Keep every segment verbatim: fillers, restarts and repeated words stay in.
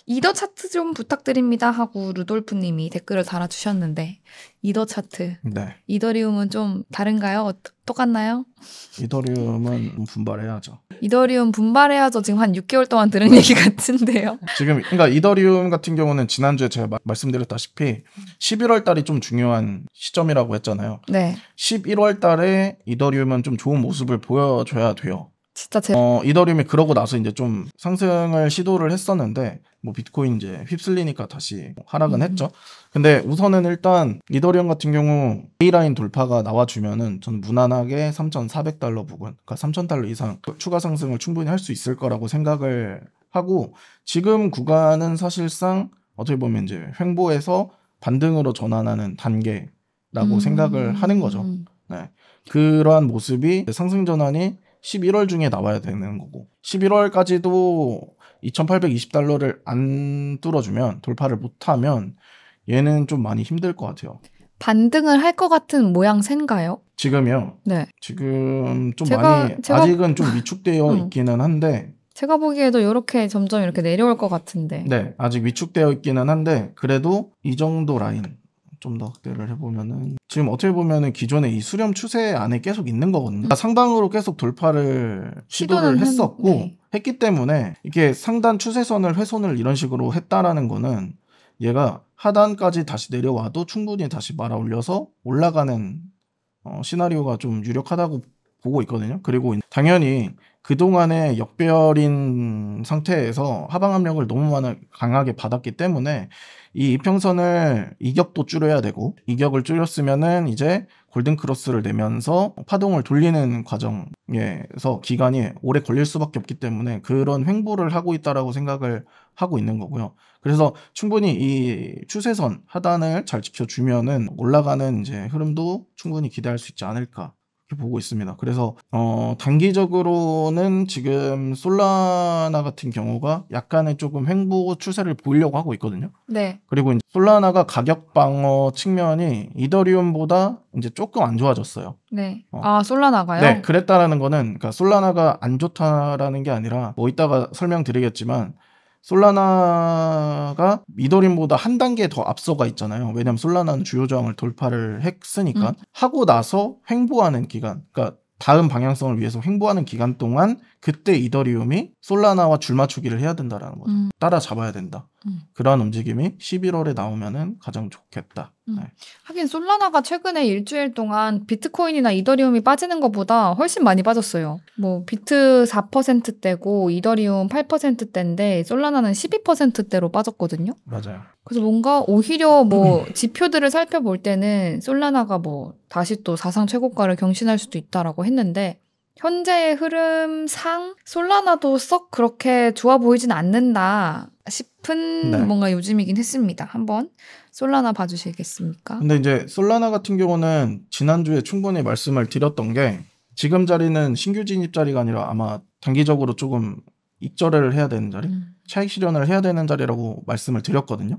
이더 차트 좀 부탁드립니다 하고 루돌프님이 댓글을 달아주셨는데 이더 차트. 네. 이더리움은 좀 다른가요? 어, 똑같나요? 이더리움은 분발해야죠. 이더리움 분발해야죠. 지금 한 육 개월 동안 들은 얘기 같은데요. 지금 그러니까 이더리움 같은 경우는 지난주에 제가 마, 말씀드렸다시피 십일월 달이 좀 중요한 시점이라고 했잖아요. 네. 십일월 달에 이더리움은 좀 좋은 모습을 보여줘야 돼요. 진짜 제... 어, 이더리움이 그러고 나서 이제 좀 상승을 시도를 했었는데 뭐 비트코인 이제 휩쓸리니까 다시 하락은 음. 했죠. 근데 우선은 일단 이더리움 같은 경우 A라인 돌파가 나와주면은 저는 무난하게 삼천사백 달러 부근, 그러니까 삼천 달러 이상 추가 상승을 충분히 할 수 있을 거라고 생각을 하고, 지금 구간은 사실상 어떻게 보면 이제 횡보에서 반등으로 전환하는 단계라고 음. 생각을 하는 거죠. 네. 그러한 모습이 상승 전환이 십일월 중에 나와야 되는 거고, 십일월까지도 이천팔백이십 달러를 안 뚫어주면, 돌파를 못하면 얘는 좀 많이 힘들 것 같아요. 반등을 할 것 같은 모양새인가요? 지금이요? 네. 지금 좀 제가, 많이 제가, 아직은 좀 위축되어 음. 있기는 한데, 제가 보기에도 이렇게 점점 이렇게 내려올 것 같은데. 네, 아직 위축되어 있기는 한데 그래도 이 정도 라인 좀 더 확대를 해보면은 지금 어떻게 보면은 기존의 이 수렴 추세 안에 계속 있는 거거든요. 음. 상단으로 계속 돌파를 시도를 했었고 한, 네. 했기 때문에 이게 상단 추세선을 훼손을 이런 식으로 했다라는 거는 얘가 하단까지 다시 내려와도 충분히 다시 말아 올려서 올라가는 어, 시나리오가 좀 유력하다고 보고 있거든요. 그리고 당연히 그동안의 역별인 상태에서 하방 압력을 너무 많이 강하게 받았기 때문에 이 이평선을 이격도 줄여야 되고, 이격을 줄였으면은 이제 골든 크로스를 내면서 파동을 돌리는 과정에서 기간이 오래 걸릴 수밖에 없기 때문에 그런 횡보를 하고 있다라고 생각을 하고 있는 거고요. 그래서 충분히 이 추세선 하단을 잘 지켜주면은 올라가는 이제 흐름도 충분히 기대할 수 있지 않을까 이렇게 보고 있습니다. 그래서 어, 단기적으로는 지금 솔라나 같은 경우가 약간의 조금 횡보 추세를 보이려고 하고 있거든요. 네. 그리고 이제 솔라나가 가격 방어 측면이 이더리움보다 이제 조금 안 좋아졌어요. 네. 어. 아, 솔라나가요? 네, 그랬다라는 거는 그러니까 솔라나가 안 좋다라는 게 아니라 뭐 이따가 설명드리겠지만 솔라나가 이더리움보다 한 단계 더 앞서가 있잖아요. 왜냐하면 솔라나는 주요 저항을 돌파를 했으니까. 음. 하고 나서 횡보하는 기간, 그러니까 다음 방향성을 위해서 횡보하는 기간 동안 그때 이더리움이 솔라나와 줄맞추기를 해야 된다라는 거죠. 음. 따라잡아야 된다. 음. 그러한 움직임이 십일월에 나오면은 가장 좋겠다. 음. 네. 하긴 솔라나가 최근에 일주일 동안 비트코인이나 이더리움이 빠지는 것보다 훨씬 많이 빠졌어요. 뭐 비트 사 퍼센트대고 이더리움 팔 퍼센트대인데 솔라나는 십이 퍼센트대로 빠졌거든요. 맞아요. 그래서 뭔가 오히려 뭐 지표들을 살펴볼 때는 솔라나가 뭐 다시 또 사상 최고가를 경신할 수도 있다라고 했는데, 현재의 흐름상 솔라나도 썩 그렇게 좋아 보이진 않는다 싶은 네. 뭔가 요즘이긴 했습니다. 한번 솔라나 봐주시겠습니까? 근데 이제 솔라나 같은 경우는 지난주에 충분히 말씀을 드렸던 게, 지금 자리는 신규 진입 자리가 아니라 아마 단기적으로 조금 익절을 해야 되는 자리, 음. 차익 실현을 해야 되는 자리라고 말씀을 드렸거든요.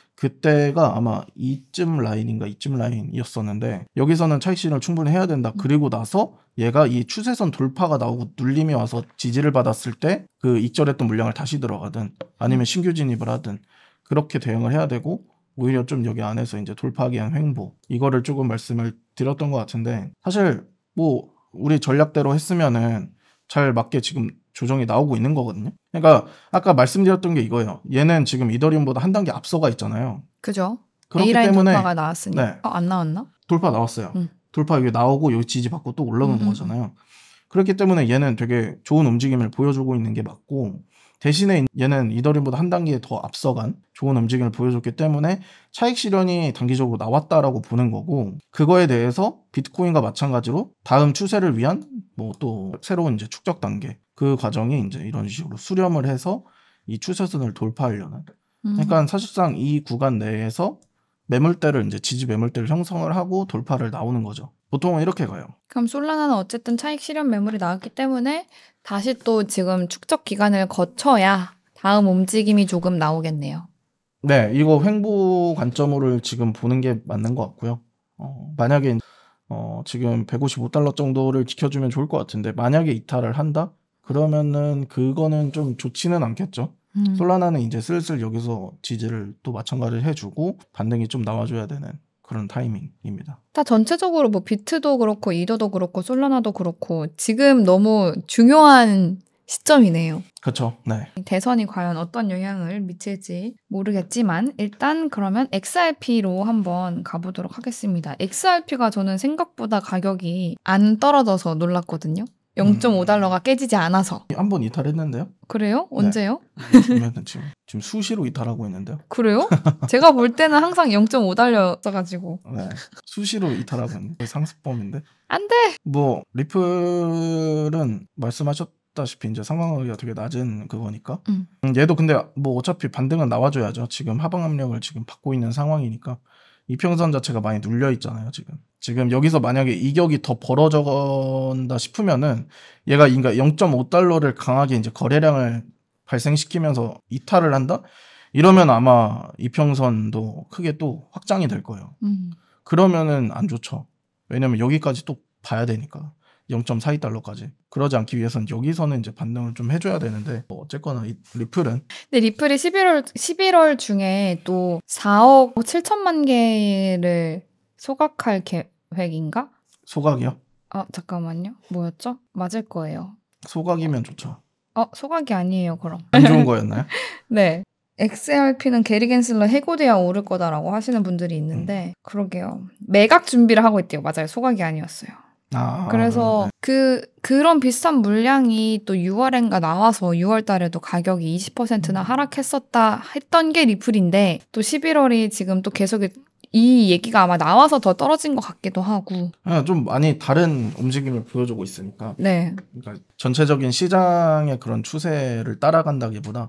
그때가 아마 이쯤 라인인가 이쯤 라인이었었는데, 여기서는 차익 실현을 충분히 해야 된다. 그리고 나서 얘가 이 추세선 돌파가 나오고 눌림이 와서 지지를 받았을 때 그 익절했던 물량을 다시 들어가든 아니면 신규 진입을 하든 그렇게 대응을 해야 되고, 오히려 좀 여기 안에서 이제 돌파하기 위한 횡보, 이거를 조금 말씀을 드렸던 것 같은데, 사실 뭐 우리 전략대로 했으면은 잘 맞게 지금 조정이 나오고 있는 거거든요. 그러니까 아까 말씀드렸던 게 이거예요. 얘는 지금 이더리움보다 한 단계 앞서가 있잖아요. 그죠? 그렇기 A라인 때문에 돌파가 나왔으니까. 네. 어, 안 나왔나? 돌파 나왔어요. 음. 돌파 여기 나오고 여기 지지 받고 또 올라오는 음. 거잖아요. 그렇기 때문에 얘는 되게 좋은 움직임을 보여주고 있는 게 맞고, 대신에 얘는 이더리움보다 한 단계 더 앞서간 좋은 움직임을 보여줬기 때문에 차익 실현이 단기적으로 나왔다라고 보는 거고, 그거에 대해서 비트코인과 마찬가지로 다음 추세를 위한 뭐 또 새로운 이제 축적 단계, 그 과정이 이제 이런 식으로 수렴을 해서 이 추세선을 돌파하려는. 음. 그러니까 사실상 이 구간 내에서 매물대를 이제 지지 매물대를 형성을 하고 돌파를 나오는 거죠. 보통은 이렇게 가요. 그럼 솔라나는 어쨌든 차익 실현 매물이 나왔기 때문에 다시 또 지금 축적 기간을 거쳐야 다음 움직임이 조금 나오겠네요. 네, 이거 횡보 관점으로 지금 보는 게 맞는 것 같고요. 어, 만약에 어, 지금 백오십오 달러 정도를 지켜주면 좋을 것 같은데, 만약에 이탈을 한다? 그러면은 그거는 좀 좋지는 않겠죠. 음. 솔라나는 이제 슬슬 여기서 지지를 또 마찬가지로 해주고 반등이 좀 나와줘야 되는 그런 타이밍입니다. 다 전체적으로 뭐 비트도 그렇고 이더도 그렇고 솔라나도 그렇고 지금 너무 중요한 시점이네요. 그렇죠. 네. 대선이 과연 어떤 영향을 미칠지 모르겠지만 일단 그러면 엑스알피로 한번 가보도록 하겠습니다. 엑스알피가 저는 생각보다 가격이 안 떨어져서 놀랐거든요. 영 점 오 달러가 깨지지 않아서. 한 번 이탈했는데요. 그래요? 언제요? 보면 지금 지금 수시로 이탈하고 있는데요. 그래요? 제가 볼 때는 항상 영 점 오 달러여가지고. 네. 수시로 이탈하고 있는데 상습범인데. 안 돼! 뭐 리플은 말씀하셨다시피 이제 상관관계가 되게 낮은 그거니까. 음. 얘도 근데 뭐 어차피 반등은 나와줘야죠. 지금 하방 압력을 지금 받고 있는 상황이니까. 이평선 자체가 많이 눌려 있잖아요, 지금. 지금 여기서 만약에 이격이 더 벌어져간다 싶으면은 얘가 인가 영 점 오 달러를 강하게 이제 거래량을 발생시키면서 이탈을 한다? 이러면 아마 이평선도 크게 또 확장이 될 거예요. 음. 그러면은 안 좋죠. 왜냐면 여기까지 또 봐야 되니까. 영 점 사이 달러까지. 그러지 않기 위해서는 여기서는 이제 반등을 좀 해줘야 되는데 뭐 어쨌거나 이 리플은 근데 리플이 십일월 십일월 중에 또 사억 칠천만 개를 소각할 계획인가? 소각이요? 아 잠깐만요. 뭐였죠? 맞을 거예요. 소각이면 좋죠. 어 소각이 아니에요 그럼. 안 좋은 거였나요? 네. 엑스알피는 게리 겐슬러 해고돼야 오를 거다라고 하시는 분들이 있는데 음. 그러게요. 매각 준비를 하고 있대요. 맞아요. 소각이 아니었어요. 아, 그래서 네. 그 그런 비슷한 물량이 또 유월엔가 나와서 유월 달에도 가격이 이십 퍼센트나 하락했었다 했던 게 리플인데 또 십일월이 지금 또 계속 이 얘기가 아마 나와서 더 떨어진 것 같기도 하고. 아, 좀 많이 다른 움직임을 보여주고 있으니까. 네. 그러니까 전체적인 시장의 그런 추세를 따라간다기보다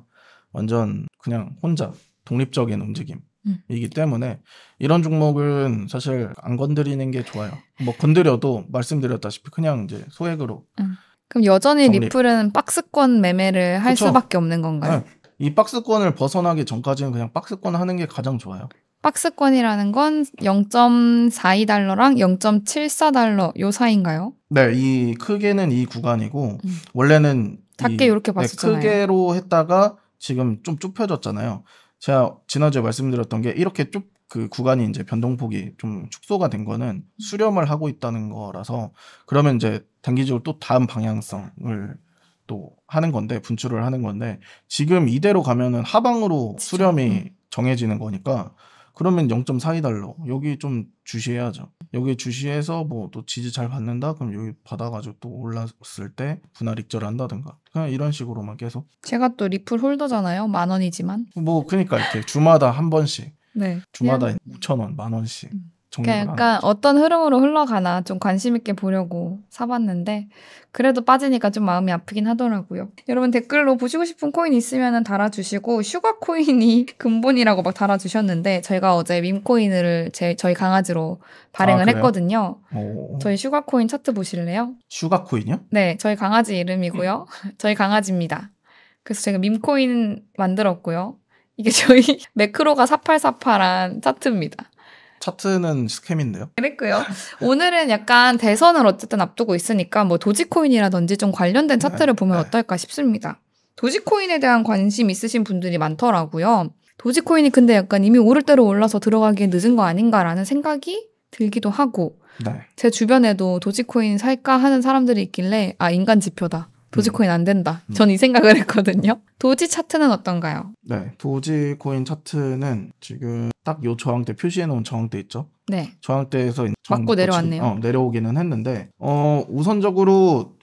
완전 그냥 혼자 독립적인 움직임. 음. 이기 때문에 이런 종목은 사실 안 건드리는 게 좋아요. 뭐 건드려도 말씀드렸다시피 그냥 이제 소액으로. 음. 그럼 여전히 정립. 리플은 박스권 매매를 할 그쵸. 수밖에 없는 건가요? 네. 이 박스권을 벗어나기 전까지는 그냥 박스권 하는 게 가장 좋아요. 박스권이라는 건 영 점 사이 달러랑 영 점 칠사 달러 요 사이인가요? 네, 이 크게는 이 구간이고 음. 원래는 작게 이, 이렇게 네, 봤었잖아요. 크게로 했다가 지금 좀 좁혀졌잖아요. 제가 지난주에 말씀드렸던 게 이렇게 쭉 그 구간이 이제 변동폭이 좀 축소가 된 거는 수렴을 하고 있다는 거라서 그러면 이제 단기적으로 또 다음 방향성을 또 하는 건데 분출을 하는 건데 지금 이대로 가면은 하방으로 그쵸. 수렴이 음. 정해지는 거니까 그러면 영 점 사이 달러 여기 좀 주시해야죠. 여기 주시해서 뭐 또 지지 잘 받는다 그럼 여기 받아가지고 또 올랐을 때 분할 익절 한다든가 그냥 이런 식으로만 계속 제가 또 리플 홀더잖아요. 만 원이지만. 뭐 그러니까 이렇게 주마다 한 번씩 네. 주마다 그냥 오천 원 만 원씩 음. 정립을 그냥 하는 약간 거죠. 어떤 흐름으로 흘러가나 좀 관심 있게 보려고 사봤는데 그래도 빠지니까 좀 마음이 아프긴 하더라고요. 여러분 댓글로 보시고 싶은 코인 있으면 달아주시고 슈가 코인이 근본이라고 막 달아주셨는데 저희가 어제 밈코인을 제, 저희 강아지로 발행을 아, 그래요? 했거든요. 오, 저희 슈가 코인 차트 보실래요? 슈가 코인이요? 네, 저희 강아지 이름이고요. 저희 강아지입니다. 그래서 제가 밈코인 만들었고요. 이게 저희 매크로가 사팔사팔한 차트입니다. 차트는 스캠인데요. 그랬고요. 오늘은 약간 대선을 어쨌든 앞두고 있으니까 뭐 도지코인이라든지 좀 관련된 차트를 네, 보면 네. 어떨까 싶습니다. 도지코인에 대한 관심 있으신 분들이 많더라고요. 도지코인이 근데 약간 이미 오를 대로 올라서 들어가기에 늦은 거 아닌가라는 생각이 들기도 하고 네. 제 주변에도 도지코인 살까 하는 사람들이 있길래 아 인간 지표다. 도지코인 안 된다. 음. 전 이 생각을 했거든요. 도지 차트는 어떤가요? 네. 도지 코인 차트는 지금 딱 요 저항대 표시해 놓은 저항대 있죠? 네. 저항대에서 저항 맞고 맞고 내려왔네요. 지금, 어, 내려오기는 했는데 어 우선적으로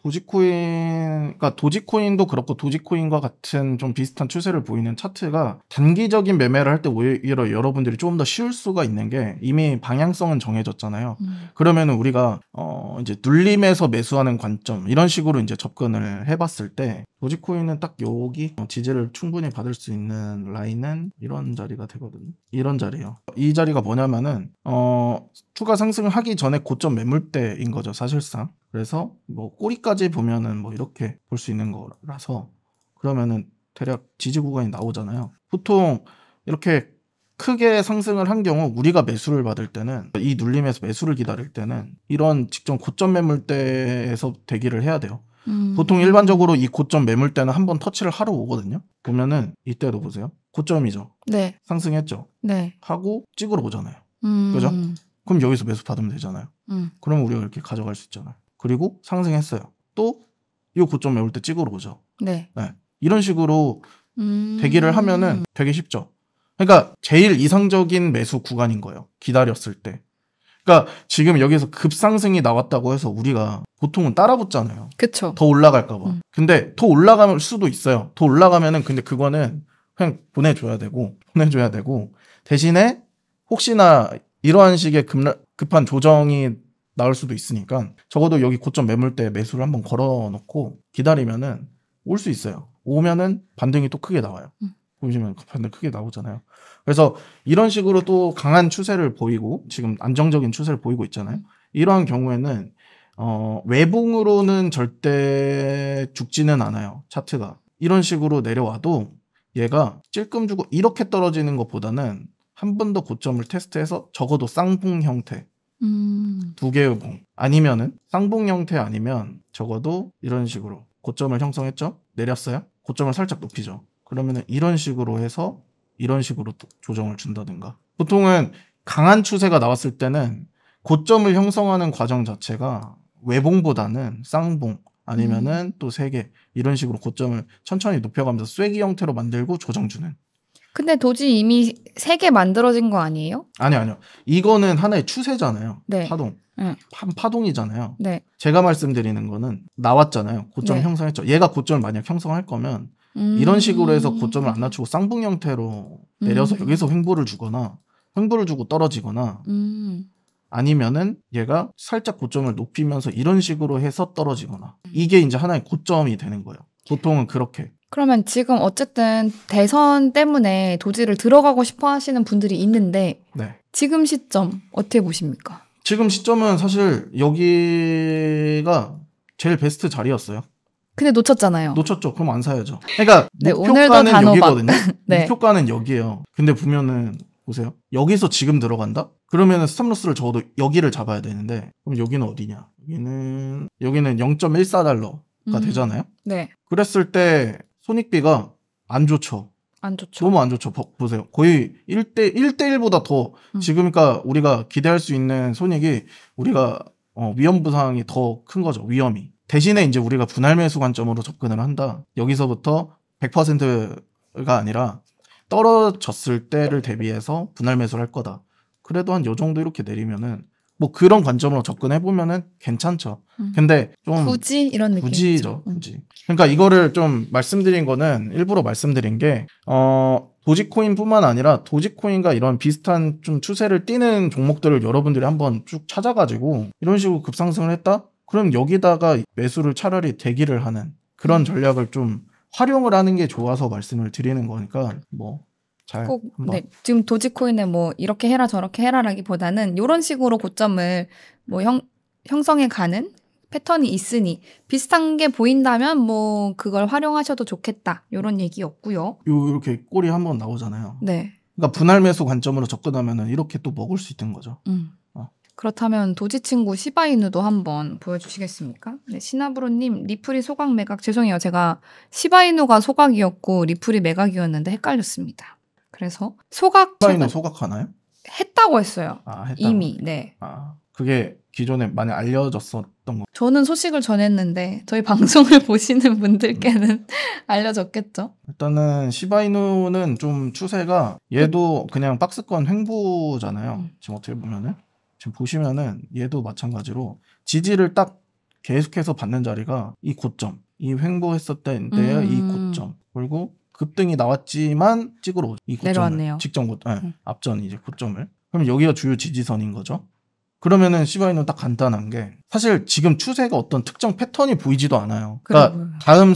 도지코인 그러니까 도지코인도 그렇고 도지코인과 같은 좀 비슷한 추세를 보이는 차트가 단기적인 매매를 할 때 오히려 여러분들이 조금 더 쉬울 수가 있는 게 이미 방향성은 정해졌잖아요. 음. 그러면은 우리가 어 이제 눌림에서 매수하는 관점 이런 식으로 이제 접근을 해봤을 때 도지코인은 딱 여기 어, 지지를 충분히 받을 수 있는 라인은 이런 자리가 되거든요. 이런 자리예요. 이 자리가 뭐냐면은 어 추가 상승을 하기 전에 고점 매물대인 거죠, 사실상. 그래서 뭐 꼬리까지 보면은 뭐 이렇게 볼 수 있는 거라서 그러면은 대략 지지 구간이 나오잖아요. 보통 이렇게 크게 상승을 한 경우 우리가 매수를 받을 때는 이 눌림에서 매수를 기다릴 때는 이런 직전 고점 매물대에서 대기를 해야 돼요. 음. 보통 일반적으로 이 고점 매물대는 한번 터치를 하러 오거든요. 보면은 이때도 보세요. 고점이죠. 네. 상승했죠. 네. 하고 찍으러 오잖아요. 음. 그죠? 그럼 여기서 매수 받으면 되잖아요. 음. 그러면 우리가 이렇게 가져갈 수 있잖아요. 그리고 상승했어요. 또 이 고점 매물 때 찍으러 오죠. 네. 네. 이런 식으로 음. 대기를 하면은 되게 쉽죠. 그러니까 제일 이상적인 매수 구간인 거예요. 기다렸을 때. 그러니까 지금 여기서 급상승이 나왔다고 해서 우리가 보통은 따라붙잖아요. 그쵸. 더 올라갈까 봐. 음. 근데 더 올라갈 수도 있어요. 더 올라가면은 근데 그거는 그냥 보내줘야 되고 보내줘야 되고 대신에 혹시나 이러한 식의 급, 급한 조정이 나올 수도 있으니까 적어도 여기 고점 매물대 매수를 한번 걸어놓고 기다리면은 올 수 있어요. 오면은 반등이 또 크게 나와요. 음. 보시면 반등 크게 나오잖아요. 그래서 이런 식으로 또 강한 추세를 보이고 지금 안정적인 추세를 보이고 있잖아요. 이러한 경우에는 어, 외봉으로는 절대 죽지는 않아요. 차트가. 이런 식으로 내려와도 얘가 찔끔 주고 이렇게 떨어지는 것보다는 한 번 더 고점을 테스트해서 적어도 쌍봉 형태 음. 두 개의 봉 아니면은 쌍봉 형태 아니면 적어도 이런 식으로 고점을 형성했죠. 내렸어요. 고점을 살짝 높이죠. 그러면은 이런 식으로 해서 이런 식으로 또 조정을 준다든가. 보통은 강한 추세가 나왔을 때는 고점을 형성하는 과정 자체가 외봉보다는 쌍봉 아니면은 또 세 개 이런 식으로 고점을 천천히 높여가면서 쐐기 형태로 만들고 조정 주는. 근데 도지 이미 세 개 만들어진 거 아니에요? 아니요, 아니요. 이거는 하나의 추세잖아요. 네. 파동. 응. 한 파동이잖아요. 네. 제가 말씀드리는 거는 나왔잖아요. 고점 네. 형성했죠. 얘가 고점을 만약 형성할 거면 음. 이런 식으로 해서 고점을 안 낮추고 쌍봉 형태로 내려서 음. 여기서 횡보를 주거나 횡보를 주고 떨어지거나 음. 아니면은 얘가 살짝 고점을 높이면서 이런 식으로 해서 떨어지거나 이게 이제 하나의 고점이 되는 거예요. 보통은 그렇게. 그러면 지금 어쨌든 대선 때문에 도지를 들어가고 싶어 하시는 분들이 있는데 네. 지금 시점 어떻게 보십니까? 지금 시점은 사실 여기가 제일 베스트 자리였어요. 근데 놓쳤잖아요. 놓쳤죠. 그럼 안 사야죠. 그러니까 네, 오늘도 목표가는 단호박. 여기거든요. 네. 목표가는 여기예요. 근데 보면은 보세요. 여기서 지금 들어간다? 그러면은 스탑로스를 적어도 여기를 잡아야 되는데 그럼 여기는 어디냐? 여기는 여기는 영 점 일사 달러가 음. 되잖아요. 네. 그랬을 때 손익비가 안 좋죠. 안 좋죠. 너무 안 좋죠. 보, 보세요. 거의 일 대 일 대 일보다 더 음. 지금 그러니까 우리가 기대할 수 있는 손익이 우리가 어, 위험 부상이 더 큰 거죠. 위험이. 대신에 이제 우리가 분할 매수 관점으로 접근을 한다. 여기서부터 백 퍼센트가 아니라 떨어졌을 때를 대비해서 분할 매수를 할 거다. 그래도 한 요 정도 이렇게 내리면은 뭐 그런 관점으로 접근해 보면은 괜찮죠. 음. 근데 좀 굳이 이런 느낌. 굳이죠. 굳이. 그러니까 이거를 좀 말씀드린 거는 일부러 말씀드린 게 어, 도지코인뿐만 아니라 도지코인과 이런 비슷한 좀 추세를 띠는 종목들을 여러분들이 한번 쭉 찾아가지고 이런 식으로 급상승을 했다? 그럼 여기다가 매수를 차라리 대기를 하는 그런 전략을 좀 활용을 하는 게 좋아서 말씀을 드리는 거니까 뭐 잘 꼭 한번. 네, 지금 도지코인에 뭐 이렇게 해라 저렇게 해라라기보다는 이런 식으로 고점을 뭐 형, 형성해 가는 패턴이 있으니 비슷한 게 보인다면 뭐 그걸 활용하셔도 좋겠다 이런 얘기였고요. 요 이렇게 꼴이 한번 나오잖아요. 네. 그러니까 분할 매수 관점으로 접근하면은 이렇게 또 먹을 수 있는 거죠. 음. 어. 그렇다면 도지 친구 시바이누도 한번 보여주시겠습니까? 네, 시나브로님 리플이 소각 매각 죄송해요. 제가 시바이누가 소각이었고 리플이 매각이었는데 헷갈렸습니다. 그래서 소각 시바이누 최근 소각하나요? 했다고 했어요. 아, 했다고. 이미. 네. 아, 그게 기존에 많이 알려졌었던 거. 저는 소식을 전했는데 저희 방송을 보시는 분들께는 알려졌겠죠. 일단은 시바이누는 좀 추세가 얘도 그냥 박스권 횡보잖아요. 음. 지금 어떻게 보면은 지금 보시면은 얘도 마찬가지로 지지를 딱 계속해서 받는 자리가 이 고점, 이 횡보했었던 때의 음. 이 고점. 그리고 급등이 나왔지만 찍으러 오죠. 이 고점을. 내려왔네요. 직전 고, 네, 음. 앞전 이제 고점을. 그럼 여기가 주요 지지선인 거죠. 그러면은 시바이누는 딱 간단한 게 사실 지금 추세가 어떤 특정 패턴이 보이지도 않아요. 그러니까 그러고요. 다음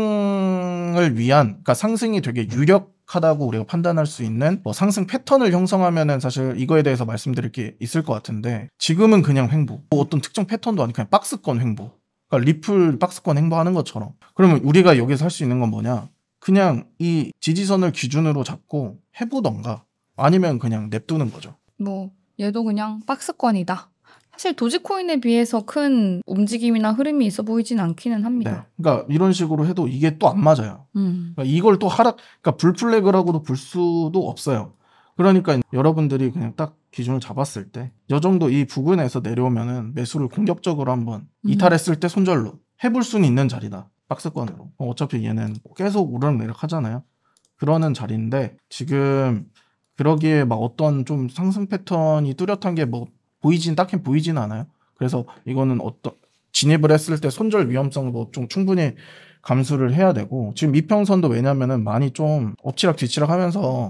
상승을 위한, 그러니까 상승이 되게 유력하다고 우리가 판단할 수 있는 뭐 상승 패턴을 형성하면은 사실 이거에 대해서 말씀드릴 게 있을 것 같은데 지금은 그냥 횡보. 뭐 어떤 특정 패턴도 아니고 그냥 박스권 횡보. 그러니까 리플 박스권 횡보하는 것처럼. 그러면 우리가 여기서 할 수 있는 건 뭐냐? 그냥 이 지지선을 기준으로 잡고 해보던가 아니면 그냥 냅두는 거죠. 뭐 얘도 그냥 박스권이다. 사실 도지코인에 비해서 큰 움직임이나 흐름이 있어 보이진 않기는 네. 합니다. 그러니까 이런 식으로 해도 이게 또 안 맞아요. 음. 그러니까 이걸 또 하락, 그러니까 불플래그라고도 볼 수도 없어요. 그러니까 여러분들이 그냥 딱 기준을 잡았을 때 이 정도 이 부근에서 내려오면은 매수를 공격적으로 한번 음. 이탈했을 때 손절로 해볼 수는 있는 자리다. 박스권으로. 어, 어차피 얘는 계속 오르락내리락 하잖아요. 그러는 자리인데 지금 그러기에 막 어떤 좀 상승 패턴이 뚜렷한 게 뭐 보이진 딱히 보이진 않아요. 그래서 이거는 어떤 진입을 했을 때 손절 위험성을 뭐 좀 충분히 감수를 해야 되고 지금 이평선도 왜냐면은 많이 좀 엎치락 뒤치락 하면서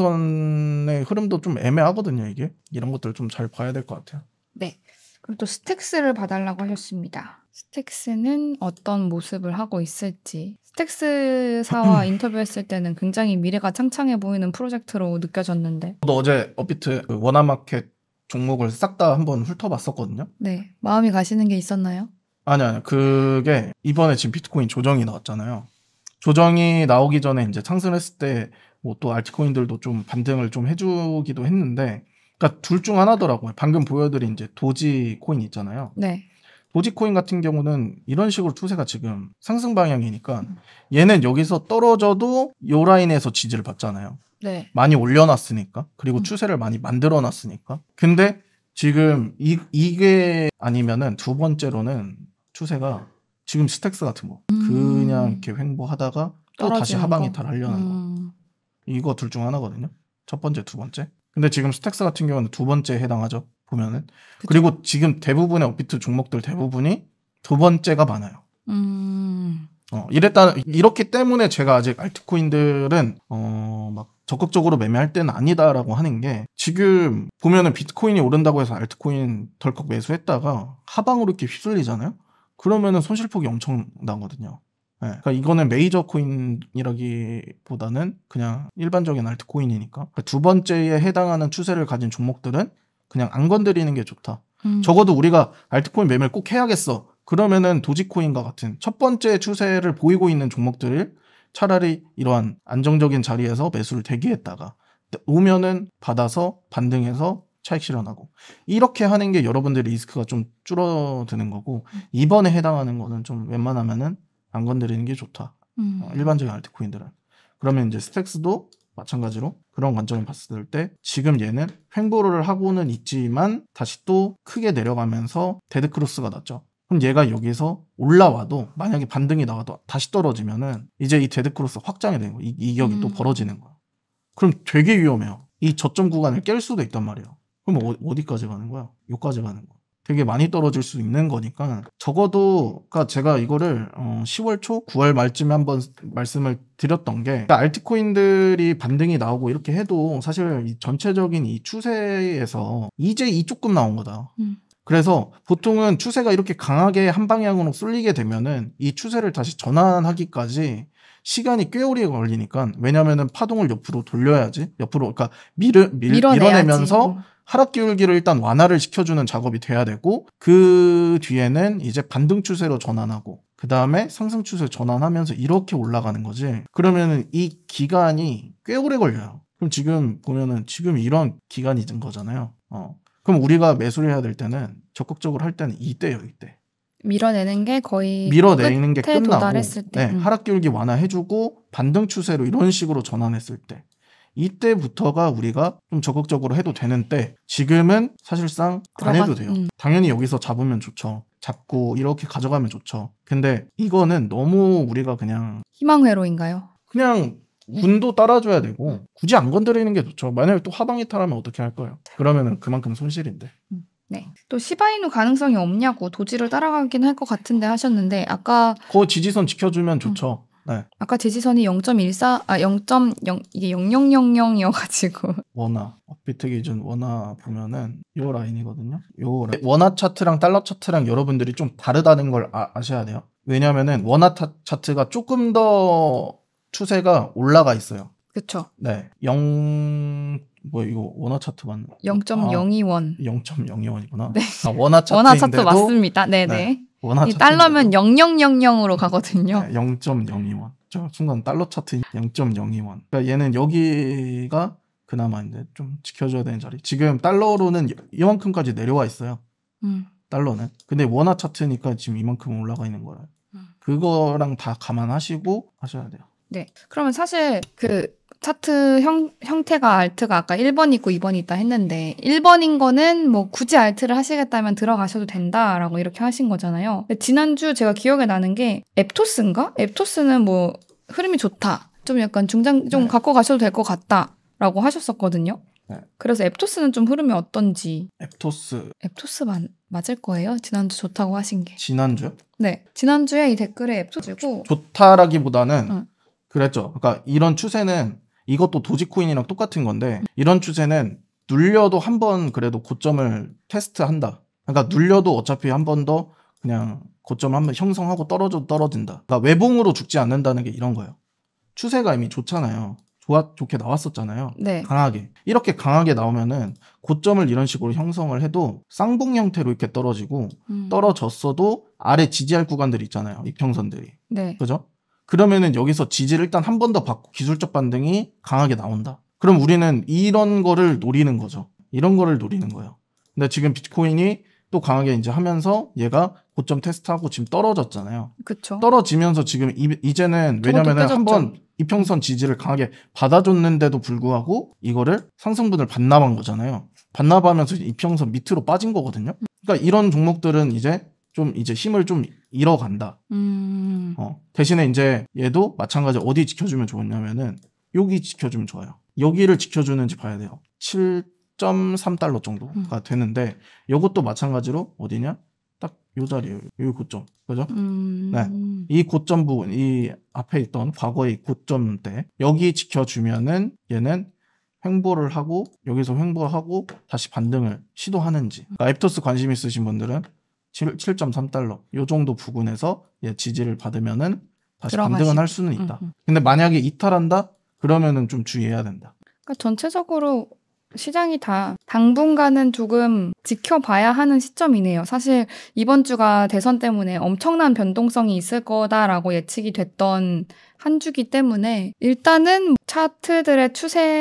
이평선의 흐름도 좀 애매하거든요. 이게 이런 것들 좀 잘 봐야 될 것 같아요. 네. 그럼 또 스택스를 봐달라고 하셨습니다. 스택스는 어떤 모습을 하고 있을지. 스택스사와 인터뷰했을 때는 굉장히 미래가 창창해 보이는 프로젝트로 느껴졌는데. 저도 어제 업비트 그 원화마켓 종목을 싹 다 한번 훑어봤었거든요. 네. 마음이 가시는 게 있었나요? 아니 아니 그게 이번에 지금 비트코인 조정이 나왔잖아요. 조정이 나오기 전에 이제 상승했을 때 뭐 또 알트코인들도 좀 반등을 좀 해주기도 했는데, 그러니까 둘 중 하나더라고요. 방금 보여드린 이제 도지 코인 있잖아요. 네. 도지 코인 같은 경우는 이런 식으로 추세가 지금 상승 방향이니까 얘는 여기서 떨어져도 요 라인에서 지지를 받잖아요. 네. 많이 올려놨으니까. 그리고 음. 추세를 많이 만들어놨으니까. 근데 지금 이, 이게 아니면은 두 번째로는 추세가 지금 스택스 같은 거 음. 그냥 이렇게 횡보하다가 또 다시 떨어지는 하방 거? 이탈하려는 거. 음. 이거 둘 중 하나거든요. 첫 번째, 두 번째. 근데 지금 스택스 같은 경우는 두 번째에 해당하죠. 보면은. 그쵸. 그리고 지금 대부분의 업비트 종목들 대부분이 두 번째가 많아요. 음. 어, 이랬다, 이렇기 때문에 제가 아직 알트코인들은, 어, 막 적극적으로 매매할 때는 아니다라고 하는 게, 지금 보면은 비트코인이 오른다고 해서 알트코인 덜컥 매수했다가 하방으로 이렇게 휩쓸리잖아요? 그러면은 손실폭이 엄청 나거든요. 네, 그러니까 이거는 메이저 코인이라기보다는 그냥 일반적인 알트코인이니까. 그러니까 두 번째에 해당하는 추세를 가진 종목들은 그냥 안 건드리는 게 좋다. 음. 적어도 우리가 알트코인 매매를 꼭 해야겠어. 그러면은 도지코인과 같은 첫 번째 추세를 보이고 있는 종목들을 차라리 이러한 안정적인 자리에서 매수를 대기했다가 오면은 받아서 반등해서 차익 실현하고, 이렇게 하는 게 여러분들의 리스크가 좀 줄어드는 거고, 이번에 해당하는 거는 좀 웬만하면은 안 건드리는 게 좋다. 음. 어, 일반적인 알트코인들은. 그러면 이제 스택스도 마찬가지로 그런 관점을 봤을 때 지금 얘는 횡보를 하고는 있지만 다시 또 크게 내려가면서 데드크로스가 났죠. 그럼 얘가 여기서 올라와도 만약에 반등이 나와도 다시 떨어지면은 이제 이 데드크로스 확장이 되는 거예요. 이 이격이 음. 또 벌어지는 거야. 그럼 되게 위험해요. 이 저점 구간을 깰 수도 있단 말이에요. 그럼 어, 어디까지 가는 거야? 여기까지 가는 거야. 되게 많이 떨어질 수 있는 거니까 적어도, 그러니까 제가 이거를 어 시월 초, 구월 말쯤에 한번 말씀을 드렸던 게, 그러니까 알트코인들이 반등이 나오고 이렇게 해도 사실 이 전체적인 이 추세에서 이제 이 조금 나온 거다. 음. 그래서 보통은 추세가 이렇게 강하게 한 방향으로 쏠리게 되면은 이 추세를 다시 전환하기까지 시간이 꽤 오래 걸리니까, 왜냐면은 파동을 옆으로 돌려야지, 옆으로, 그러니까 밀을, 밀, 밀어내야지. 밀어내면서 음. 하락 기울기를 일단 완화를 시켜주는 작업이 돼야 되고, 그 뒤에는 이제 반등 추세로 전환하고, 그 다음에 상승 추세 전환하면서 이렇게 올라가는 거지. 그러면은 이 기간이 꽤 오래 걸려요. 그럼 지금 보면은 지금 이런 기간이 된 거잖아요. 어. 그럼 우리가 매수를 해야 될 때는 적극적으로 할 때는 이때예요, 이때. 밀어내는 게 거의 밀어내는 게 끝에 끝나고, 도달했을 때. 네, 음. 하락 기울기 완화해주고 반등 추세로 이런 식으로 전환했을 때, 이때부터가 우리가 좀 적극적으로 해도 되는 때, 지금은 사실상 안 들어가- 해도 돼요. 음. 당연히 여기서 잡으면 좋죠. 잡고 이렇게 가져가면 좋죠. 근데 이거는 너무 우리가 그냥 희망회로인가요? 그냥 운도 따라줘야 되고 굳이 안 건드리는 게 좋죠. 만약에 또 하방 이탈하면 어떻게 할 거예요? 그러면은 그만큼 손실인데. 네. 또 시바이누 가능성이 없냐고, 도지를 따라가긴 할 것 같은데 하셨는데, 아까 그 지지선 지켜주면 좋죠. 네. 아까 제지선이 영 점 일사 아 영 점 영 이게 영영영영이어가지고 원화 업비트 기준 원화 보면은 요 라인이거든요. 요 라인. 원화 차트랑 달러 차트랑 여러분들이 좀 다르다는 걸 아, 아셔야 돼요. 왜냐면은 원화 타, 차트가 조금 더 추세가 올라가 있어요. 그쵸. 네. 영 뭐 이거 원화 차트 맞나? 영 점 영이 원. 영 점 영이 원이구나. 네. 아, 원화 차트인데도 원화 차트 맞습니다. 네네. 네. 원화 이 차트인데도 달러면 영영영영으로 가거든요. 네, 영 점 영이 원. 저 순간 달러 차트 영 점 영이 원. 그러니까 얘는 여기가 그나마 이제 좀 지켜줘야 되는 자리. 지금 달러로는 이만큼까지 내려와 있어요. 음. 달러는. 근데 원화 차트니까 지금 이만큼 올라가 있는 거라. 음. 그거랑 다 감안하시고 하셔야 돼요. 네. 그러면 사실 그 차트 형, 형태가 알트가 아까 일 번 있고 이 번 있다 했는데 일 번인 거는 뭐 굳이 알트를 하시겠다면 들어가셔도 된다라고 이렇게 하신 거잖아요. 근데 지난주 제가 기억에 나는 게 앱토스인가? 앱토스는 뭐 흐름이 좋다. 좀 약간 중장 좀 네. 갖고 가셔도 될 것 같다라고 하셨었거든요. 네. 그래서 앱토스는 좀 흐름이 어떤지. 앱토스 앱토스 마, 맞을 거예요? 지난주 좋다고 하신 게. 지난주요? 네. 지난주에 이 댓글에 앱토스고 좋다라기보다는 응. 그랬죠. 그러니까 이런 추세는 이것도 도지코인이랑 똑같은 건데 이런 추세는 눌려도 한 번 그래도 고점을 테스트한다. 그러니까 눌려도 어차피 한 번 더 그냥 고점 한번 형성하고 떨어져도 떨어진다. 그러니까 외봉으로 죽지 않는다는 게 이런 거예요. 추세가 이미 좋잖아요. 좋아, 좋게 나왔었잖아요. 네. 강하게. 이렇게 강하게 나오면은 고점을 이런 식으로 형성을 해도 쌍봉 형태로 이렇게 떨어지고 음. 떨어졌어도 아래 지지할 구간들이 있잖아요. 이평선들이. 네. 그죠? 그러면은 여기서 지지를 일단 한 번 더 받고 기술적 반등이 강하게 나온다. 그럼 우리는 이런 거를 노리는 거죠. 이런 거를 노리는 거예요. 근데 지금 비트코인이 또 강하게 이제 하면서 얘가 고점 테스트하고 지금 떨어졌잖아요. 그쵸. 떨어지면서 지금 이, 이제는 왜냐면은 한번 이평선 지지를 강하게 받아줬는데도 불구하고 이거를 상승분을 반납한 거잖아요. 반납하면서 이평선 밑으로 빠진 거거든요. 그러니까 이런 종목들은 이제 좀 이제 힘을 좀 잃어간다. 음. 어, 대신에 이제 얘도 마찬가지 어디 지켜주면 좋냐면은 여기 지켜주면 좋아요. 여기를 지켜주는지 봐야 돼요. 칠 점 삼 달러 정도가 음. 되는데 이것도 마찬가지로 어디냐? 딱 요 자리예요. 요 고점. 그죠? 음. 네. 이 고점 부분, 이 앞에 있던 과거의 고점대 여기 지켜주면은 얘는 횡보를 하고 여기서 횡보를 하고 다시 반등을 시도하는지. 그러니까 앱토스 관심 있으신 분들은 칠 점 삼 달러 요 정도 부근에서 얘 지지를 받으면은 다시 들어가시고. 반등은 할 수는 있다. 음, 음. 근데 만약에 이탈한다? 그러면은 좀 주의해야 된다. 그러니까 전체적으로 시장이 다 당분간은 조금 지켜봐야 하는 시점이네요. 사실 이번 주가 대선 때문에 엄청난 변동성이 있을 거다라고 예측이 됐던 한 주기 때문에 일단은 차트들의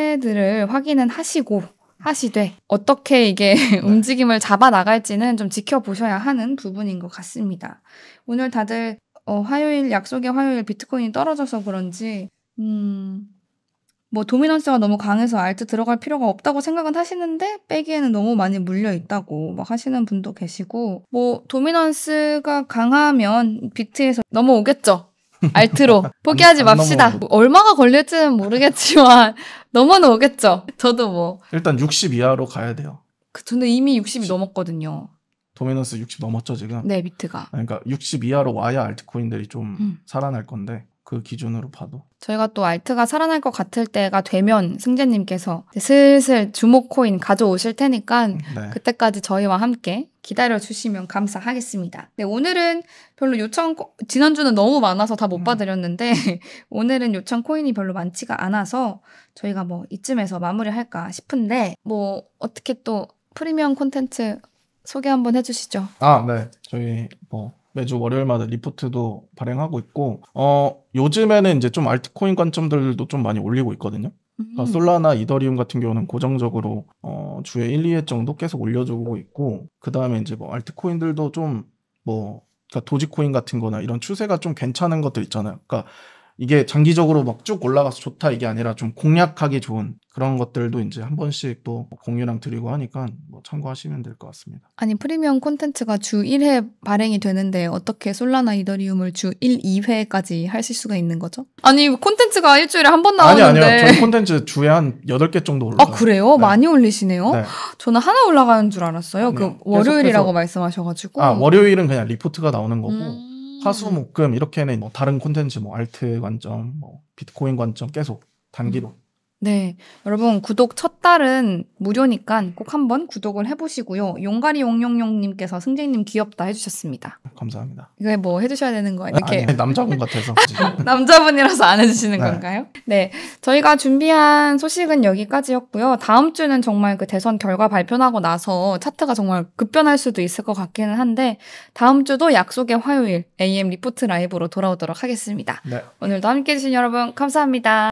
추세들을 확인은 하시고 하시되 어떻게 이게 네. 움직임을 잡아 나갈지는 좀 지켜보셔야 하는 부분인 것 같습니다. 오늘 다들 어, 화요일 약속의 화요일 비트코인이 떨어져서 그런지 음, 뭐 도미넌스가 너무 강해서 알트 들어갈 필요가 없다고 생각은 하시는데 빼기에는 너무 많이 물려 있다고 막 하시는 분도 계시고 뭐 도미넌스가 강하면 비트에서 넘어오겠죠. 알트로 포기하지 안- 안 맙시다. 넘어오고. 얼마가 걸릴지는 모르겠지만 넘어는 오겠죠. 저도 뭐 일단 육십 이하로 가야 돼요. 그, 근데 이미 육십이 넘었거든요. 도미넌스 육십 넘었죠 지금? 네, 비트가. 그러니까 육십 이하로 와야 알트코인들이 좀 음. 살아날 건데 그 기준으로 봐도 저희가 또 알트가 살아날 것 같을 때가 되면 승재님께서 슬슬 주목 코인 가져오실 테니까 네. 그때까지 저희와 함께 기다려주시면 감사하겠습니다. 네, 오늘은 별로 요청, 코- 지난주는 너무 많아서 다 못 음. 봐드렸는데 오늘은 요청 코인이 별로 많지가 않아서 저희가 뭐 이쯤에서 마무리할까 싶은데 뭐 어떻게 또 프리미엄 콘텐츠 소개 한번 해주시죠. 아, 네. 저희 뭐 매주 월요일마다 리포트도 발행하고 있고 어 요즘에는 이제 좀 알트코인 관점들도 좀 많이 올리고 있거든요. 그러니까 음. 솔라나 이더리움 같은 경우는 고정적으로 어 주에 일, 이 회 정도 계속 올려주고 있고 그다음에 이제 뭐 알트코인들도 좀 뭐 그러니까 도지코인 같은 거나 이런 추세가 좀 괜찮은 것들 있잖아요. 그러니까 이게 장기적으로 막 쭉 올라가서 좋다 이게 아니라 좀 공략하기 좋은 그런 것들도 이제 한 번씩 또 공유랑 드리고 하니까 뭐 참고하시면 될 것 같습니다. 아니 프리미엄 콘텐츠가 주 일 회 발행이 되는데 어떻게 솔라나 이더리움을 주 일, 이 회까지 하실 수가 있는 거죠? 아니 콘텐츠가 일주일에 한 번 아니 나오는데 아니요. 저희 콘텐츠 주에 한 여덟 개 정도 올라가요. 아 그래요? 네. 많이 올리시네요? 네. 저는 하나 올라가는 줄 알았어요. 그 아니요. 월요일이라고 계속해서- 말씀하셔가지고 아 월요일은 그냥 리포트가 나오는 거고 음. 화수 목금 이렇게는 뭐 다른 콘텐츠 뭐 알트 관점 뭐 비트코인 관점 계속 단기로 네, 여러분 구독 첫 달은 무료니까 꼭 한번 구독을 해보시고요. 용가리 용용용님께서 승재님 귀엽다 해주셨습니다. 감사합니다. 이거 뭐 해주셔야 되는 거예요? 이렇게 아니, 남자분 같아서 남자분이라서 안 해주시는 네. 건가요? 네. 저희가 준비한 소식은 여기까지였고요. 다음 주는 정말 그 대선 결과 발표나고 나서 차트가 정말 급변할 수도 있을 것 같기는 한데, 다음 주도 약속의 화요일 에이엠 리포트 라이브로 돌아오도록 하겠습니다. 네. 오늘도 함께 해주신 여러분, 감사합니다.